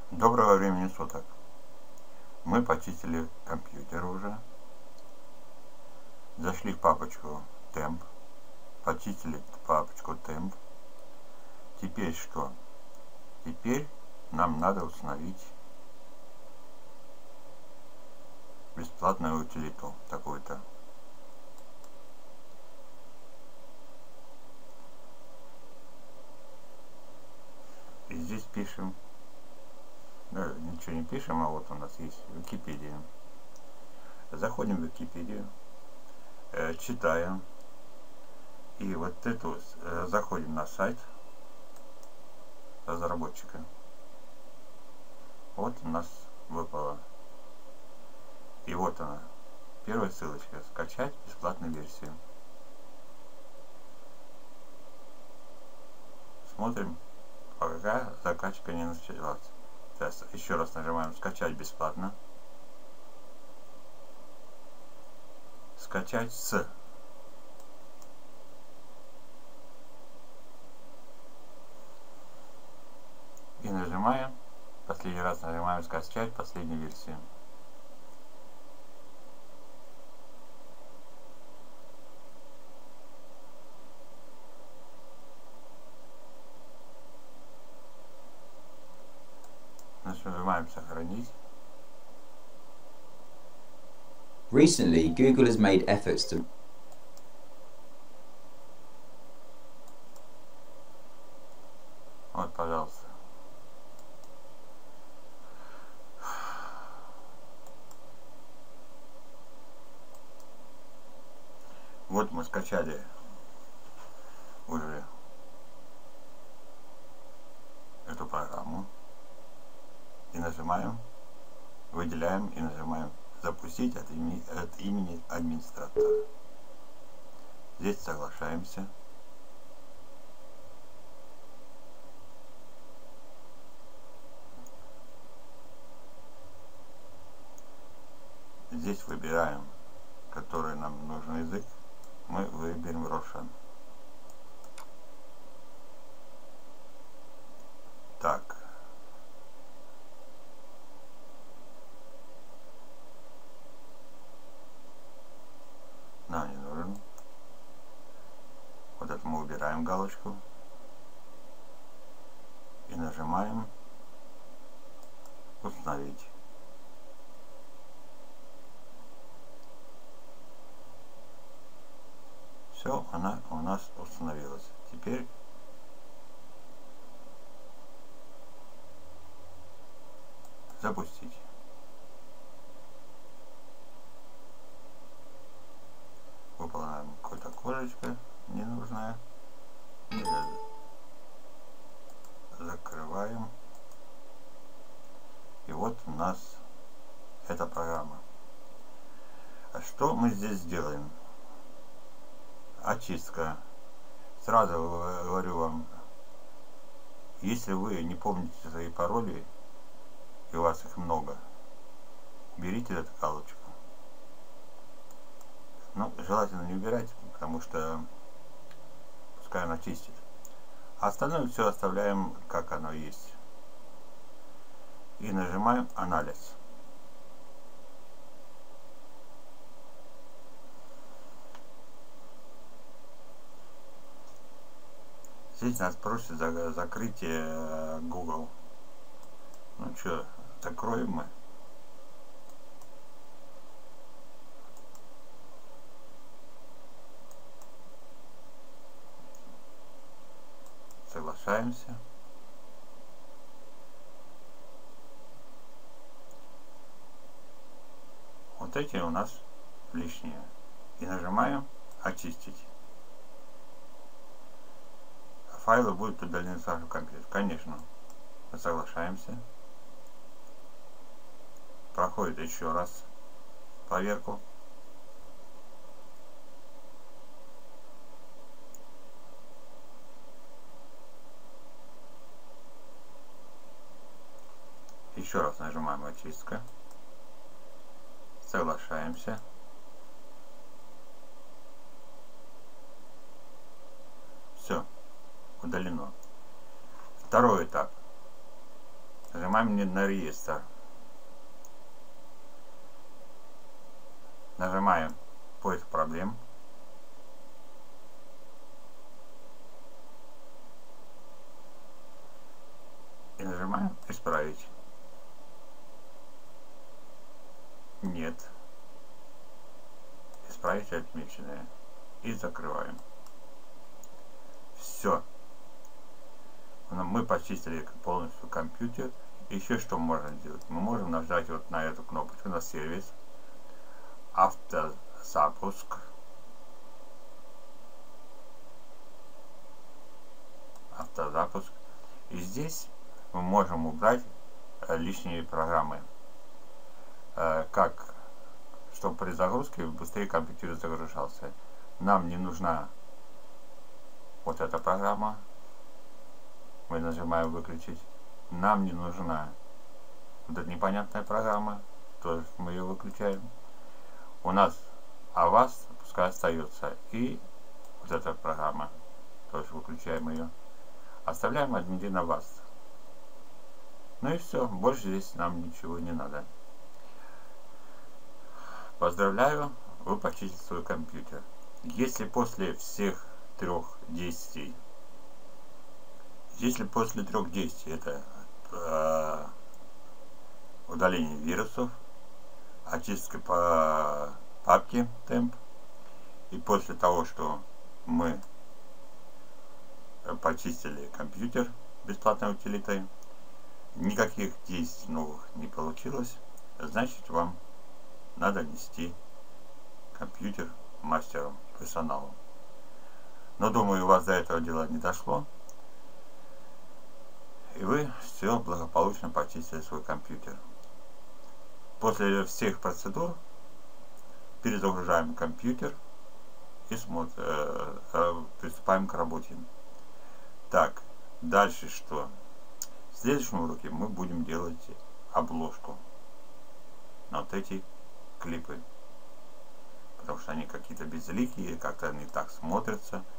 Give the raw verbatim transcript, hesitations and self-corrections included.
Доброго времени суток. Мы почистили компьютер уже. Зашли в папочку темп. Почистили папочку темп. Теперь что? Теперь нам надо установить бесплатную утилиту такую-то. И здесь пишем. Да, ничего не пишем, а вот у нас есть Википедия. Заходим в Википедию, э, читаем. И вот эту э, заходим на сайт разработчика. Вот у нас выпало. И вот она. Первая ссылочка. Скачать бесплатную версию. Смотрим, пока закачка не началась. Сейчас еще раз нажимаем скачать бесплатно. Скачать с. И нажимаем. Последний раз нажимаем скачать последнюю версию. Нажимаем сохранить. Recently, Google has made efforts to Вот, пожалуйста. Вот мы скачали уже эту программу. И нажимаем, выделяем и нажимаем запустить от имени, от имени администратора. Здесь соглашаемся. Здесь выбираем, который нам нужен язык. Мы выберем Russian. Так. Нам не нужен. Вот это мы убираем галочку. И нажимаем установить. Все, она у нас установилась. Теперь запустить. Выполняем какое-то окошечко ненужное. Закрываем. И вот у нас эта программа. А что мы здесь делаем? Очистка. Сразу говорю вам, если вы не помните свои пароли, и у вас их много, берите эту галочку. Ну, желательно не убирать, потому что пускай она чистит. А остальное все оставляем, как оно есть. И нажимаем анализ. Здесь нас просит за закрытие Google. Ну что, закроем мы. Соглашаемся. Вот эти у нас лишние. И нажимаем очистить. Файлы будут удалены с вашего компьютера. Конечно. Мы соглашаемся. Проходит еще раз проверку. Еще раз нажимаем очистка. Соглашаемся. Все. Удалено. Второй этап. Нажимаем Нажимаем на реестр. Нажимаем поиск проблем. И нажимаем исправить. Нет. Исправить отмеченное. И закрываем. Все. Мы почистили полностью компьютер. Еще что можно сделать? Мы можем нажать вот на эту кнопочку, на сервис. Автозапуск. Автозапуск. И здесь мы можем убрать лишние программы. Как, чтобы при загрузке быстрее компьютер загружался. Нам не нужна вот эта программа. Мы нажимаем выключить. Нам не нужна вот эта непонятная программа. Тоже мы ее выключаем. У нас Avast пускай остается. И вот эта программа. Тоже выключаем ее. Оставляем один Avast. Ну и все. Больше здесь нам ничего не надо. Поздравляю, вы почистили свой компьютер. Если после всех трех действий, если после трех действий, это э, удаление вирусов, очистка по папке темп, и после того, что мы почистили компьютер бесплатной утилитой, никаких действий новых не получилось, значит вам надо нести компьютер мастеру, персоналу. Но думаю, у вас до этого дела не дошло. И вы все благополучно почистили свой компьютер. После всех процедур перезагружаем компьютер и смотрим, э, э, приступаем к работе. Так, дальше что? В следующем уроке мы будем делать обложку на вот эти клипы, потому что они какие-то безликие, как-то они так смотрятся.